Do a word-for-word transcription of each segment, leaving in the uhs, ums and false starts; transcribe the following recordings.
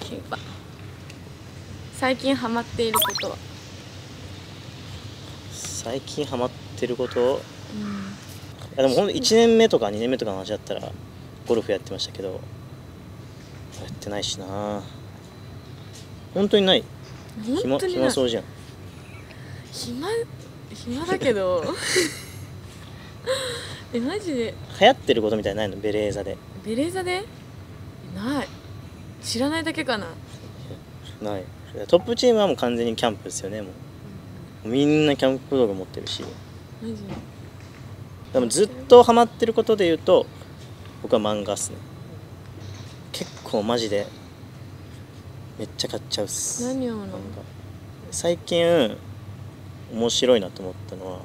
キンパ。最近ハマっていることは？ 最近ハマってること、うん、いやでもほんといちねんめとかにねんめとかの話だったらゴルフやってましたけど、やってないしな。本当にない。暇暇そうじゃん。 暇暇だけどえマジで流行ってることみたいなないの？ベレーザで。 ベレーザでない。知らないだけかな。 ない。トップチームはもう完全にキャンプですよね。もうみんなキャンプ道具持ってるし。 マジでもずっとハマってることで言うと僕は漫画っすね。結構マジでめっちゃ買っちゃうっす。 何をの？ 最近面白いなと思ったのは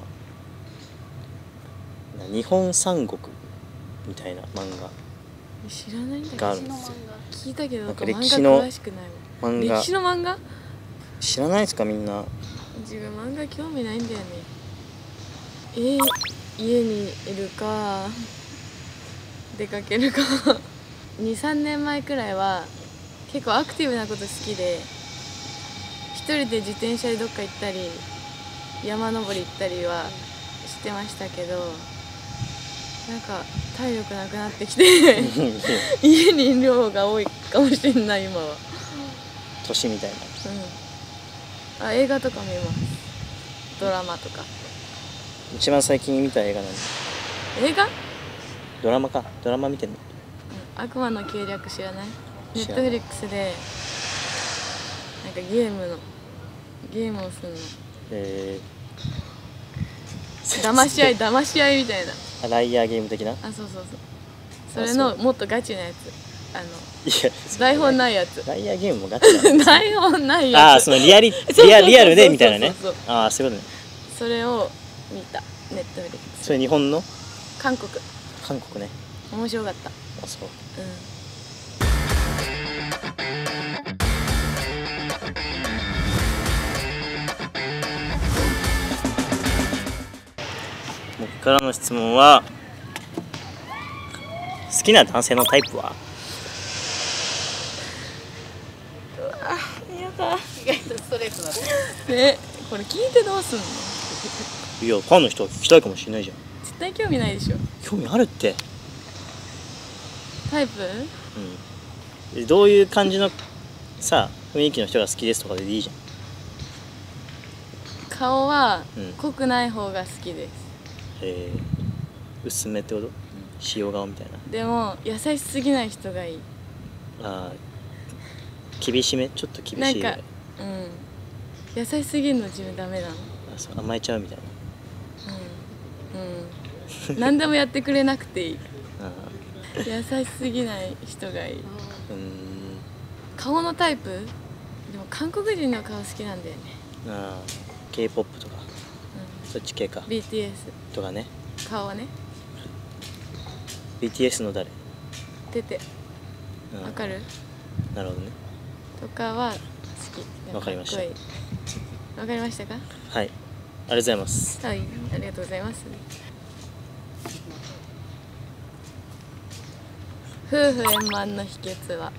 日本三国みたいな漫画知らないんだけどがあるんですよ。 聞いたけどなんか歴史の漫画詳しくないわ。 漫画歴史の漫画知らないですかみんな。 自分漫画興味ないんだよね。えー、家にいるか出かけるかにさんねんまえくらいは結構アクティブなこと好きで、一人で自転車でどっか行ったり山登り行ったりはしてましたけど、なんか体力なくなってきて家にいる方が多いかもしれない今は。 年みたいな。 うん。あ、映画とか見ます。ドラマとか。 一番最近見た映画なんで。 映画？ ドラマか。ドラマ見てんの？ うん、悪魔の計略知らない？ネッ知らない。 トフリックスでなんかゲームのゲームをするの。 えー、 騙し合い騙し合いみたいな。 ライアーゲーム的な？あ、 そうそうそう。それのもっとガチなやつ。あのいや台本ないやつ。 ライアーゲームもガチなんです台本ないやつ。 ああ、そのリアリリアリアルでみたいなね。ああ、そういうことね。 それを見た。ネットフリックス。 それ日本の？ 韓国。 韓国ね。 面白かった。 あ、そう。 うん。 僕からの質問は、好きな男性のタイプは？ うわ、やだ。意外とストレートだね。ね、これ聞いてどうすんの？ いや、ファンの人は聞きたいかもしれないじゃん。 絶対興味ないでしょ。 興味あるって。 タイプ？ うん。どういう感じのさ、雰囲気の人が好きですとかでいいじゃん。 顔はうん、 濃くない方が好きです。 へえ。薄めってこと？塩顔みたいな。 でも優しすぎない人がいい。 ああ、厳しめ？ちょっと厳しい。 なんか、うん、優しすぎるの自分ダメなの。 あ、そう、甘えちゃうみたいな。 うん、うん、何でもやってくれなくていい。優しすぎない人がいい。 うん。 顔のタイプ？でも韓国人の顔好きなんだよね。 ああ、K-ポップ とか、うん、そっち系か。 ビーティーエスとかね。 顔はね。 ビーティーエス の誰？ テテ。わかる？ なるほどね。 とかは好き。 わかりました。 わかりましたか？ はい。ありがとうございます。 はい、ありがとうございます。夫婦円満の秘訣は？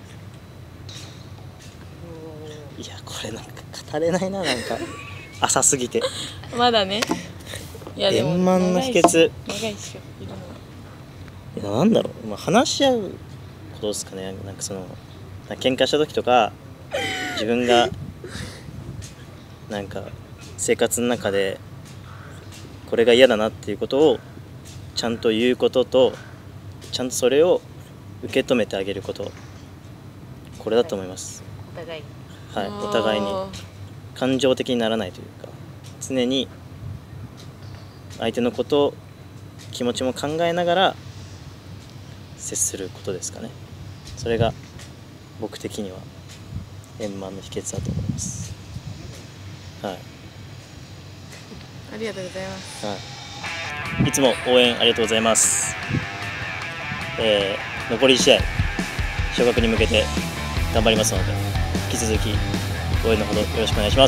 いや、これなんか語れないな、なんか浅すぎて。 まだね。いやでも円満の秘訣。 長いっしょ。いるの。 いや、なんだろう、まあ、話し合うことですかね。なんかその喧嘩した時とか、自分がなんか生活の中でこれが嫌だなっていうことをちゃんと言うことと、ちゃんとそれを受け止めてあげること、これだと思います。 お互い。 はい、お互いに感情的にならないというか、常に相手のこと気持ちも考えながら接することですかね。それが僕的には円満の秘訣だと思います。はい。 ありがとうございます。 はい。いつも応援ありがとうございます。えー、残りいち試合、昇格に向けて頑張りますので、引き続き応援のほどよろしくお願いします。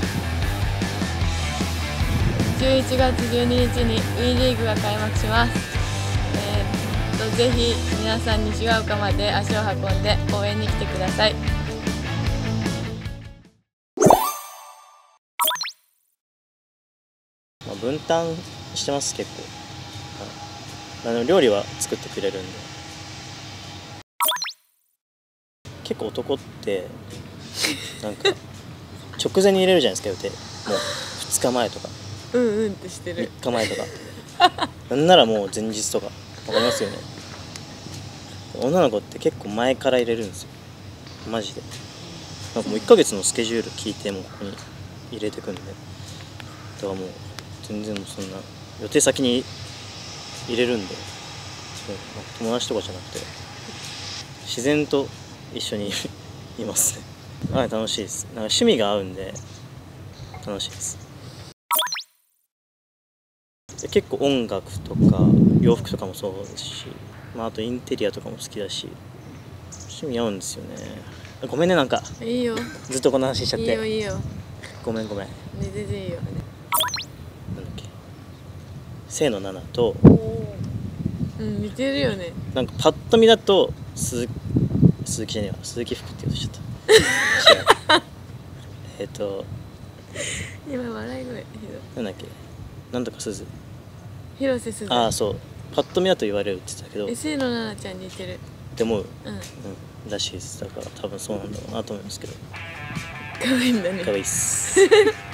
じゅういちがつじゅうににちに WE リーグが開幕します。えー、とぜひ皆さん西が丘まで足を運んで応援に来てください。 分担してます結構。はい、あの料理は作ってくれるんで。結構男ってなんか直前に入れるじゃないですか予定。もうふつかまえとかうんうんってしてみっる。 かまえとかなんならもう前日とか。わかりますよね。女の子って結構前から入れるんですよマジで。なんかもういっかげつのスケジュール聞いてもここに入れてくんで、だからもう全然もうそんな予定先に入れるんで、そう友達とかじゃなくて自然と一緒にいますね。はい、楽しいです。なんか趣味が合うんで楽しいです。で結構音楽とか洋服とかもそうですし、まあ、あとインテリアとかも好きだし趣味合うんですよね。ごめんねなんかいいよずっとこの話しちゃっいいて。 よいいよ、ね、 ごめんごめん。 全然いいよ。 なんだっけ清野菜名とうん似てるよね。 なんかパッと見だと鈴鈴木じゃねえわ鈴木福って言おうとしちゃった違うえっと今笑い声。 なんだっけなんとか鈴。 広瀬すず。 ああそうパッと見だと言われるって言ってたけどっえ清野菜名ちゃん似てるて思う、 うんうん、らしいです。だから多分そうなんだろうなと思いますけど可愛いんだね可愛いっす